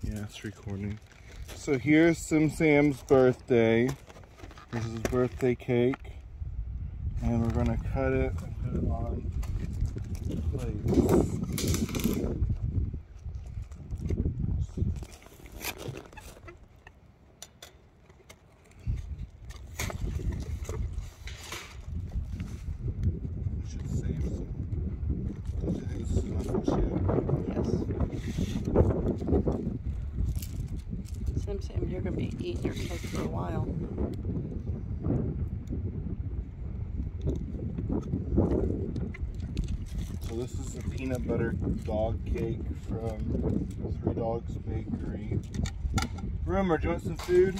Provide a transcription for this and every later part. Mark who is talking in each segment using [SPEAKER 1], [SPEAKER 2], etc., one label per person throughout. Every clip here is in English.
[SPEAKER 1] Yeah, it's recording. So here's SiMSAM'S birthday. This is his birthday cake. And we're gonna cut it and put it on plates.
[SPEAKER 2] SiMSAM, you're going to be eating your cake for a while.
[SPEAKER 1] So this is a peanut butter dog cake from Three Dogs Bakery. Rumor, do you want some food?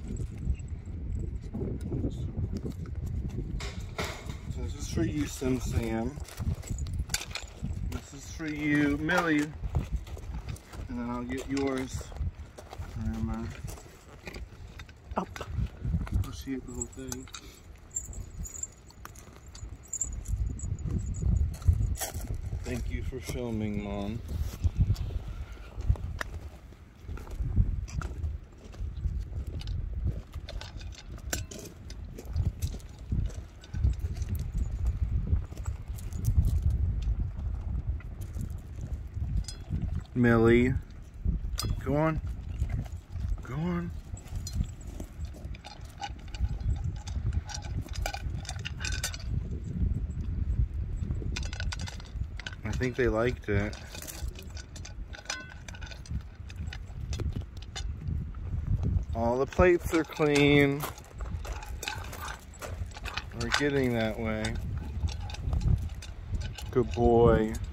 [SPEAKER 1] So this is for you, SiMSAM. This is for you, Millie. And then I'll get yours.
[SPEAKER 2] Oh.
[SPEAKER 1] I'll see it the whole thing. Thank you for filming, Mom. Millie, go on. Go on. I think they liked it. All the plates are clean. We're getting that way. Good boy.